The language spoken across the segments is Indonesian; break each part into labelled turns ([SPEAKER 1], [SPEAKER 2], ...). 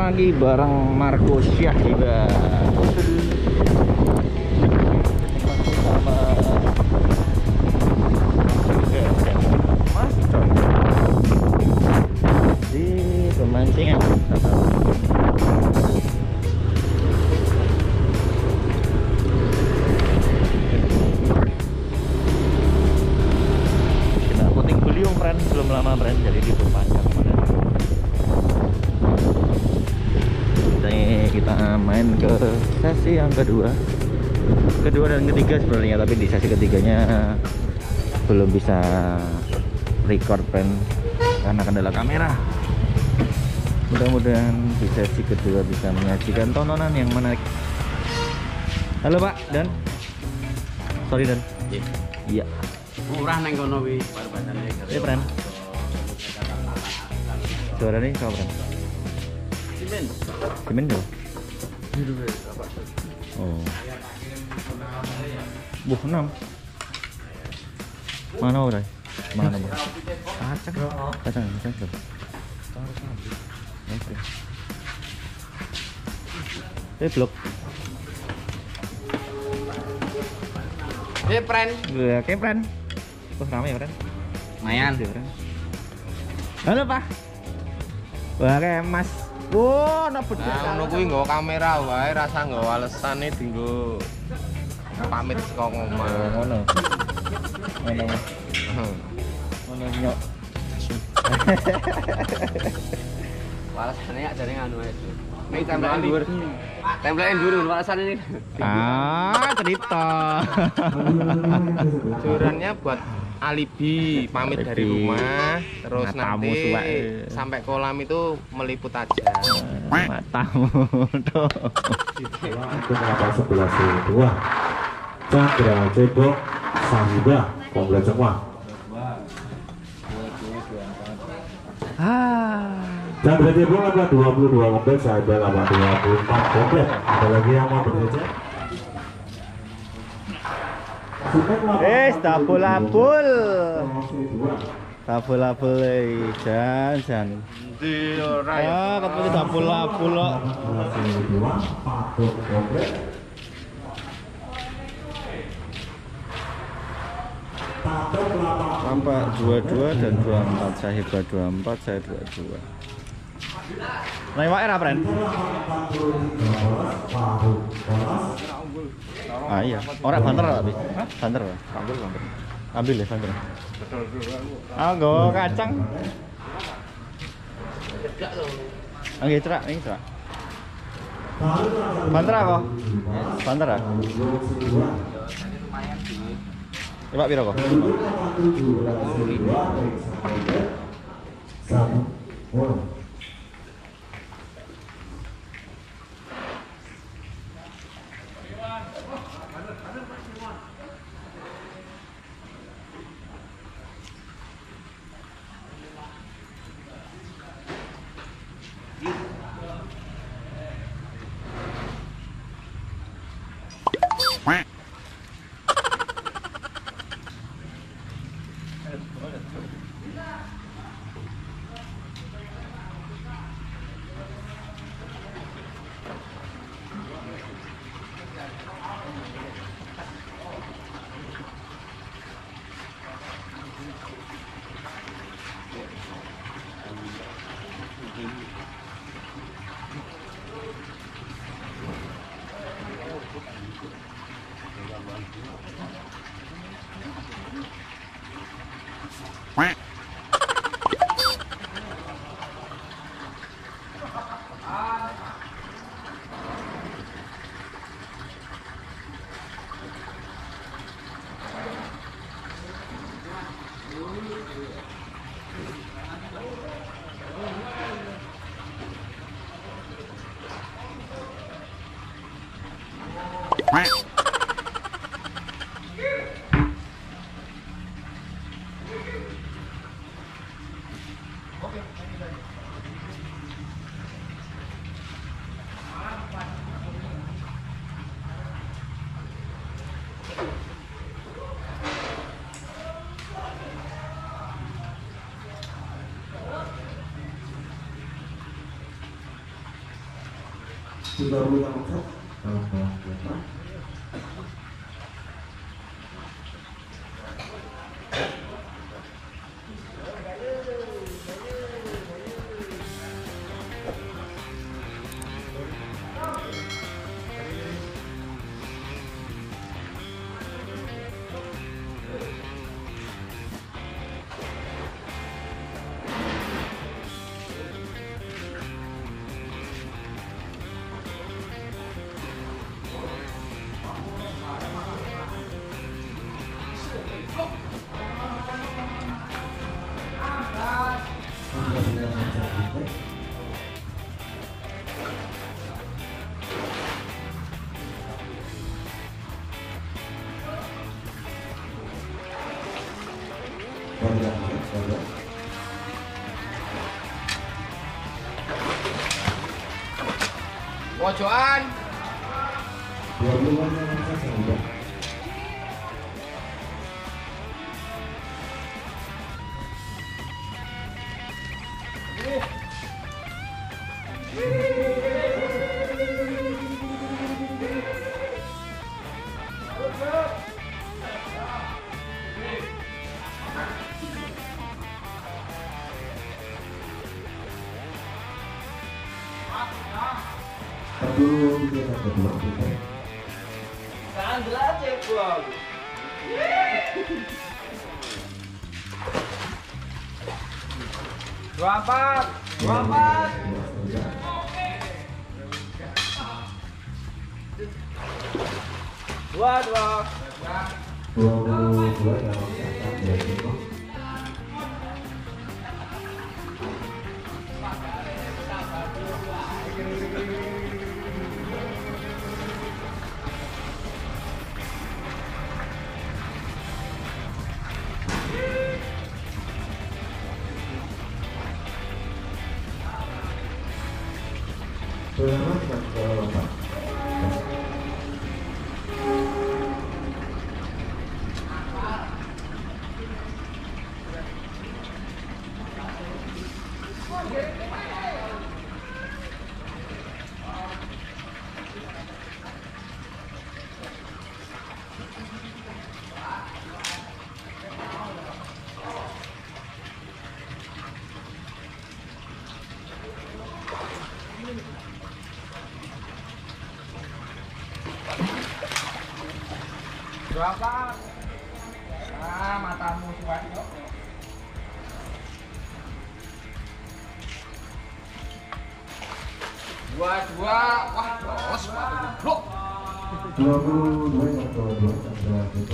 [SPEAKER 1] lagi bareng Marco Syah juga. Masih coy di pemancingan. Kita puting beliung friend, belum lama friend, jadi diperpanjang kemarin. Kita main ke sesi yang kedua dan ketiga sebenarnya, tapi di sesi ketiganya belum bisa record friend karena kendala kamera. Mudah-mudahan di sesi kedua bisa menyajikan tontonan yang menarik. Halo Pak Dan, sorry Dan. Iya.
[SPEAKER 2] Murah neng kono wi barbadane.
[SPEAKER 1] Iya friend. Suara nih kau friend. Simen dong. Oh. Buh 6. Mana udah? Mana bang? Kacang. Oke. Blok.
[SPEAKER 2] Friend.
[SPEAKER 1] Oke, friend. Wah, ramai ya, friend.
[SPEAKER 2] Lumayan.
[SPEAKER 1] Halo, Pak. Wah, kayak Mas. Wow, nabut.
[SPEAKER 3] Nah, ngono kuwi nggo kamera wae, rasa nggo alesane dienggo pamit saka ngomah.
[SPEAKER 1] Ngono. Nyok.
[SPEAKER 2] Walasane ya jare nganu ae. Ning tempelin dhuwur. Tempelin dhuwur walasane ini.
[SPEAKER 1] Cerita.
[SPEAKER 3] Tujuannya buat alibi, pamit dari rumah, terus nanti sampai kolam itu meliput aja.
[SPEAKER 1] Matamu tuh.
[SPEAKER 4] Kenapa 11-2 Chandra Cebok Sahida Kompleks semua. Chandra Cebok ada 22 kompleks, Sahida 24 kompleks. Ada lagi yang mau berjejer?
[SPEAKER 1] Tabul-abul. Tabul-abul jan.
[SPEAKER 3] Di ora ya.
[SPEAKER 1] Ketemu tabul-abul kok. Sampai 22 dan 24, saya hebat 24, saya 22. Nah, ini era friend. Ah iya, orang banter tapi. Banter. Ambil ya banter. Go kacang. Angge cerak, ini cerak. Banter kok. Banter ah. Coba piro kok?
[SPEAKER 4] 30 omset.
[SPEAKER 3] Pojokan.
[SPEAKER 4] 20 omset saja.
[SPEAKER 3] Berapa? Ah, matamu suat kok. Dua, wah, terus blok.
[SPEAKER 4] 22 atau 2 itu.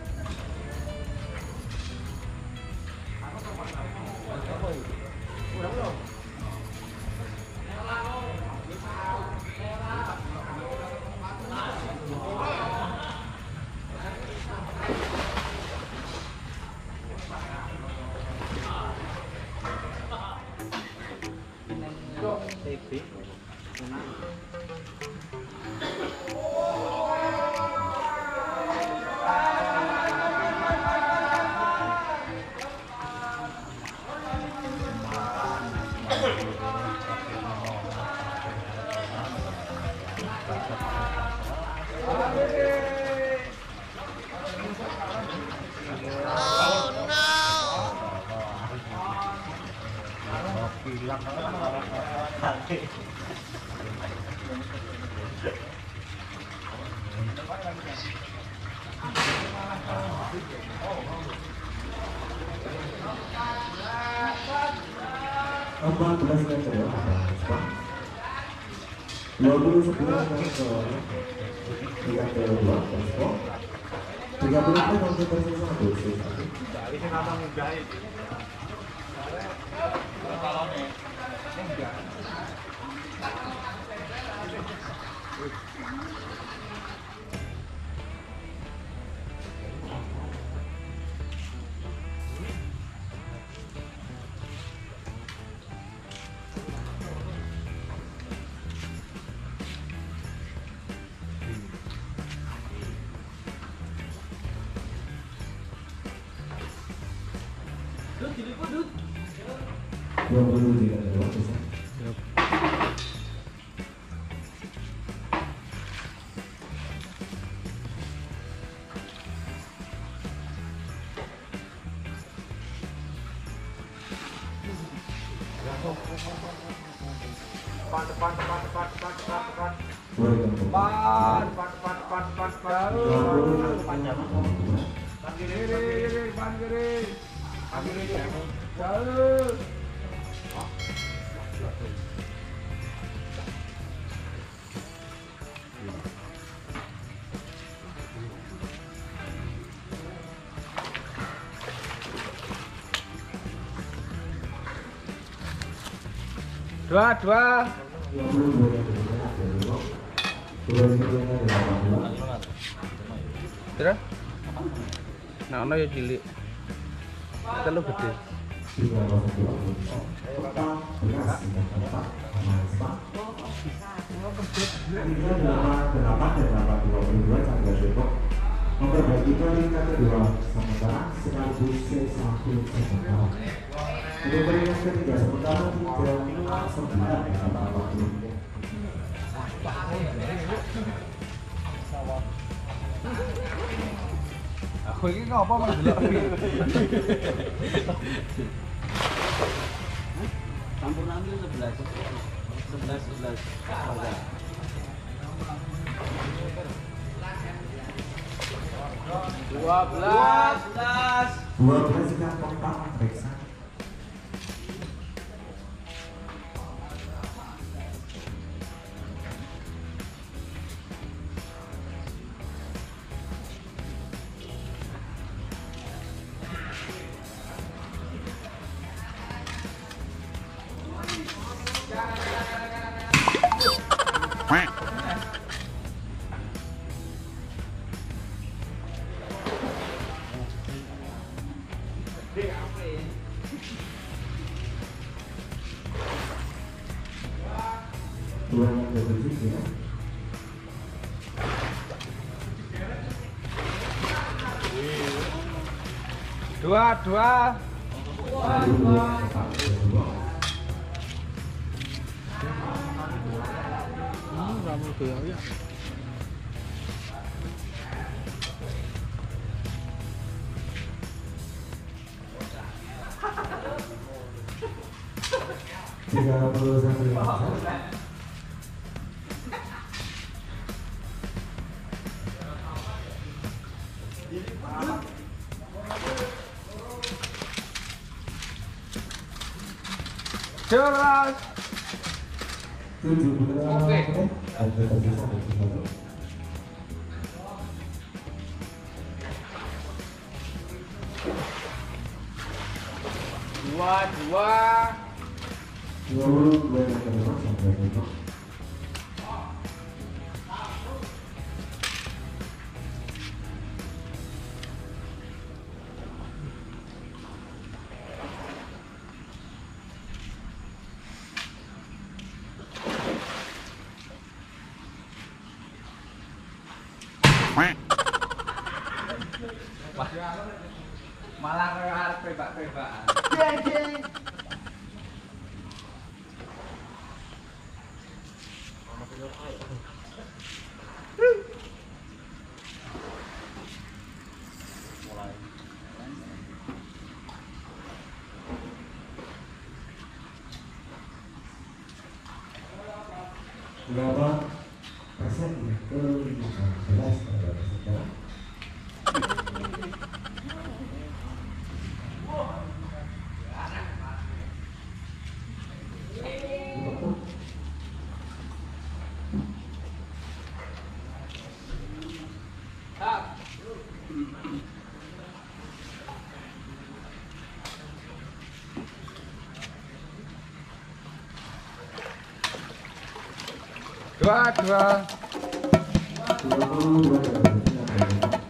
[SPEAKER 4] Apa belas meter ya? 29 meter. 32 posko. 30 meter tersisa 21.
[SPEAKER 3] Dari sing anak muda iki.
[SPEAKER 2] Dua. Terus? Nah, ono ya cilik. Telu gede.
[SPEAKER 4] Memperbaiki peringkat kedua sementara sekaligus C1 sementara. Untuk peringkat ketiga sementara 3-9
[SPEAKER 2] Aku ini ngapa malah delok iki.
[SPEAKER 5] Campur ambil 11. 11.
[SPEAKER 2] Dua belas.
[SPEAKER 4] 12 sedang kompak periksa. Dua yang berbisik ya.
[SPEAKER 2] Dua. Kamu tuh ya.
[SPEAKER 4] Tiga puluh satu.
[SPEAKER 2] Jelas.
[SPEAKER 4] 17.
[SPEAKER 2] Oke.
[SPEAKER 4] Ada tersisa 21.
[SPEAKER 2] Dua.
[SPEAKER 4] 22 yang kedua sampai itu.
[SPEAKER 2] Malah arep tembak-tembakan.
[SPEAKER 4] Berapa persen ya? Ke 15 pada sekarang.
[SPEAKER 2] Dua.
[SPEAKER 4] 22 yang berbisik.